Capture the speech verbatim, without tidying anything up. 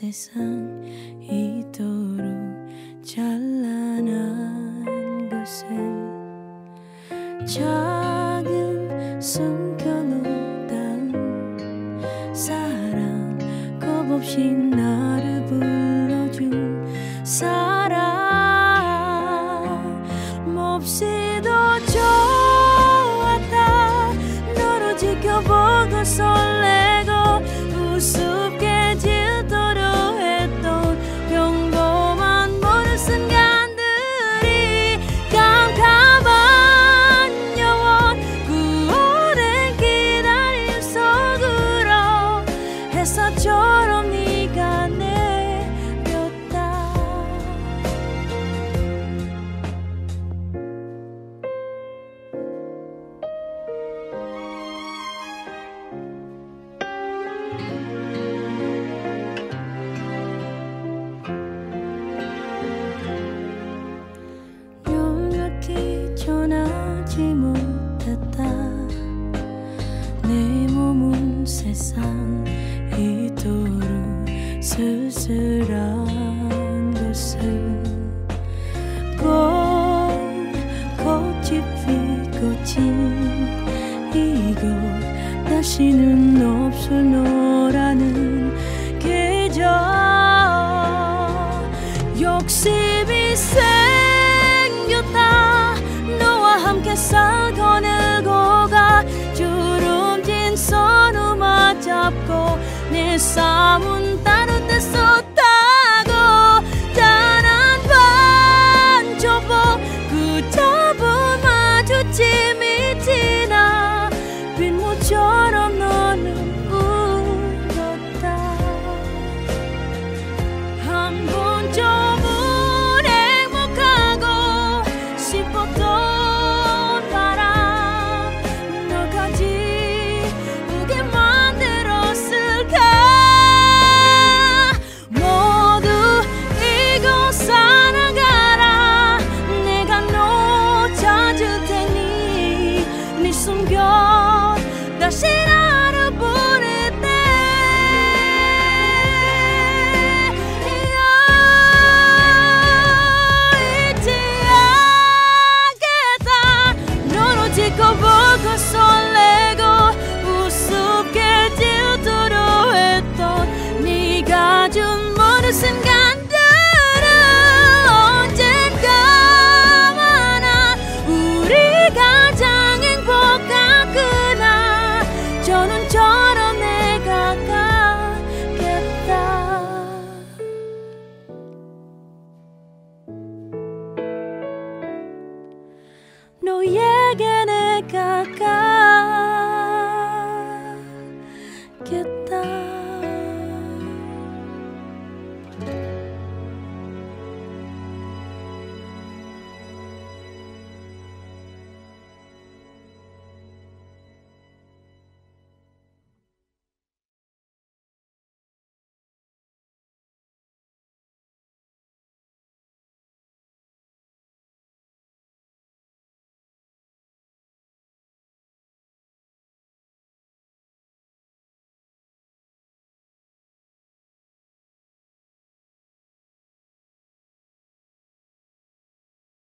세상 이토록 찬란한 곳을 작은 숨겨놓은 사랑 겁없이 나를 불러준 사랑 몹시도 좋았다. 너를 지켜보고 설레고 우습게 질투려 했던 평범한 모든 순간들이 깜깜한 영원 그 오랜 기다림 속으로 햇살처럼 네가 내렸다. 연락이 전하지 못했다. 내 몸은 세상 이토록 쓸쓸한 곳을 꽃이 피고진 이곳 다시는 없을 너라는 계절 욕심이 생겼다. 너와 함께 살고 늘고 가 주름진 손을 맞잡고 내 삶은 다른 데서 타고 단 한 번 접어 그